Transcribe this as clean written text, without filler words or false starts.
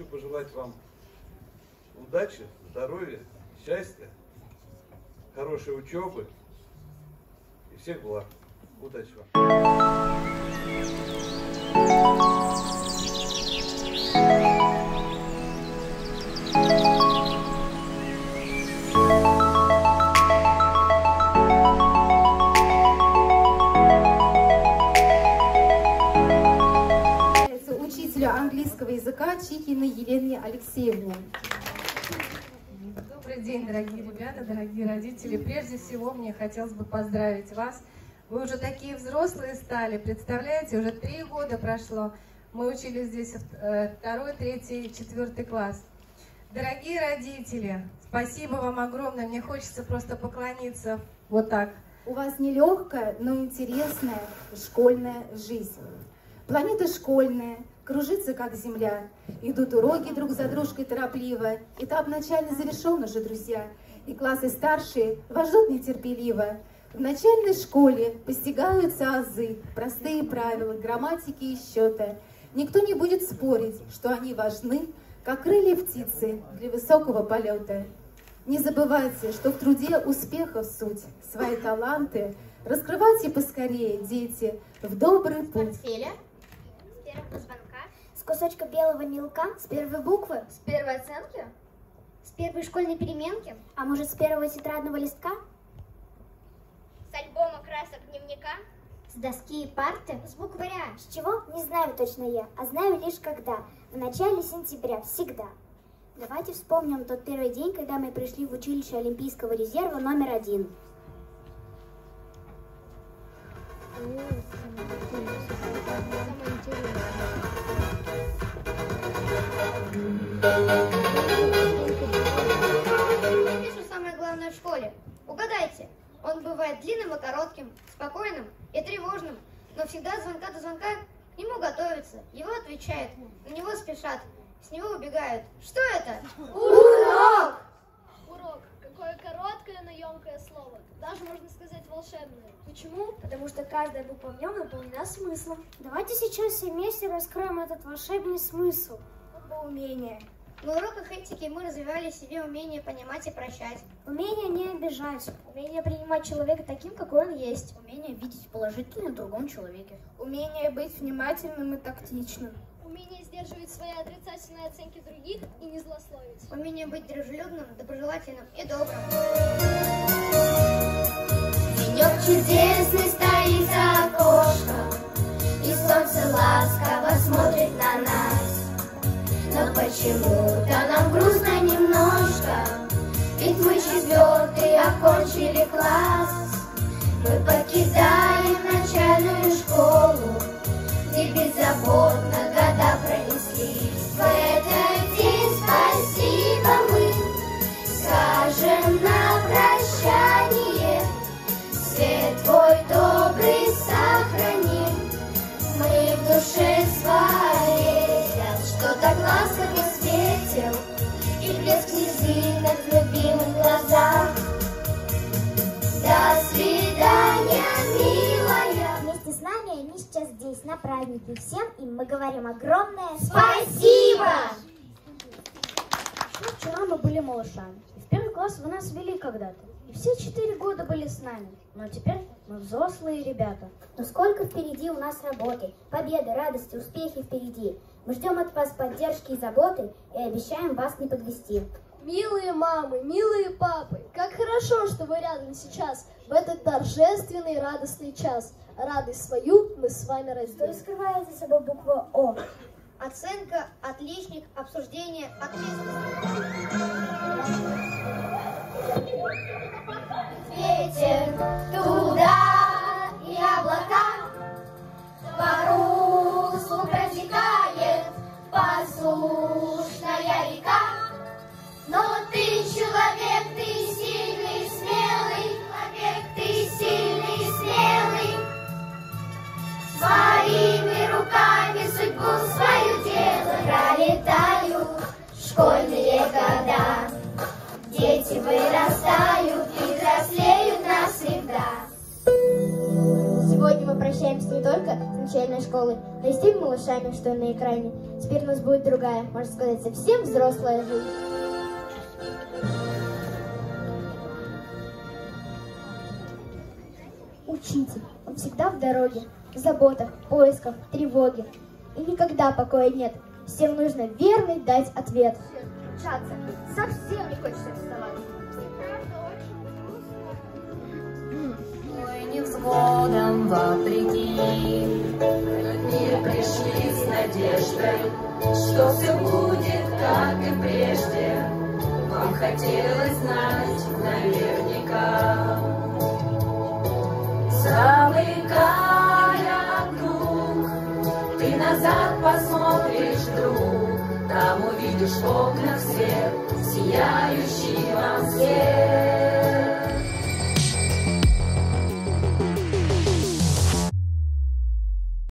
пожелать вам удачи, здоровья, счастья, хорошей учебы и всех благ. Удачи вам! Учителю английского языка Чикиной Елене Алексеевне. Добрый день, дорогие ребята, дорогие родители. Прежде всего, мне хотелось бы поздравить вас. Вы уже такие взрослые стали, представляете, уже 3 года прошло. Мы учились здесь 2, 3, 4 класс. Дорогие родители, спасибо вам огромное. Мне хочется просто поклониться вот так. У вас нелегкая, но интересная школьная жизнь. Планета школьная, кружится как земля. Идут уроки друг за дружкой торопливо. Этап начальный завершен уже, друзья. И классы старшие вас ждут нетерпеливо. В начальной школе постигаются азы, простые правила, грамматики и счета. Никто не будет спорить, что они важны, как крылья птицы для высокого полета. Не забывайте, что в труде успехов суть, свои таланты раскрывайте поскорее, дети, в добрый путь. С первого звонка, с кусочка белого мелка, с первой буквы, с первой оценки, с первой школьной переменки, а может с первого тетрадного листка, с альбома красок дневника, с доски и парты, с букваря. С чего? Не знаю точно я, а знаю лишь когда, в начале сентября, всегда. Давайте вспомним тот первый день, когда мы пришли в училище Олимпийского резерва номер 1. Пишу самое главное в школе. Угадайте, он бывает длинным и коротким, спокойным и тревожным, но всегда от звонка до звонка к нему готовятся, его отвечают, на него спешат, с него убегают. Что это? Урок! Урок. Какое короткое, но емкое слово. Даже, можно сказать, волшебное. Почему? Потому что каждая буква в нем наполнена смыслом. Давайте сейчас все вместе раскроем этот волшебный смысл. Умение. На уроках этики мы развивали в себе умение понимать и прощать. Умение не обижать. Умение принимать человека таким, какой он есть. Умение видеть положительное в другом человеке. Умение быть внимательным и тактичным. Умение сдерживать свои отрицательные оценки других и не злословить. Умение быть дружелюбным, доброжелательным и добрым. Денек чудесный стоит за окошком, и солнце ласково смотрит на нас. Но почему-то нам грустно немножко, ведь мы 4-й окончили класс. Мы покидаем начальную школу, где беззаботно года пронеслись. В этот день спасибо мы скажем на прощание. Свет твой добрый сохраним мы в душе своей. Что так ласково светил и блеск слезинок в любимых глазах. До свидания, милая. Вместе с нами они сейчас здесь, на празднике. Всем им мы говорим огромное спасибо! Вчера мы были малышами. И в первый класс вы нас вели когда-то. И все 4 года были с нами. Но теперь мы взрослые ребята. Но сколько впереди у нас работы, победы, радости, успехи впереди. Мы ждем от вас поддержки и заботы и обещаем вас не подвести. Милые мамы, милые папы, как хорошо, что вы рядом сейчас, в этот торжественный и радостный час. Радость свою мы с вами разделим. Что скрывает за собой буква О? Оценка, отличник, обсуждение, ответственность. Ветер туда и облака по руслу протекает послушная река. Но ты человек, ты сильный, смелый, человек, ты сильный, смелый. Своими руками судьбу свою делай. Пролетают школьные года, дети вырастают и взрослеют навсегда. расстаемся не только с начальной школы, но и с теми малышами, что на экране. Теперь у нас будет другая, можно сказать, совсем взрослая жизнь. Учитель, он всегда в дороге, в заботах, поисках, тревоге. И никогда покоя нет. Всем нужно верный дать ответ. Учаться совсем не хочется вставать. Ой, невзгодам вопреки, в мир пришли с надеждой, что все будет, как и прежде. Вам хотелось знать наверняка. Замыкая круг, ты назад посмотришь вдруг, там увидишь окна в свет, сияющий вам свет.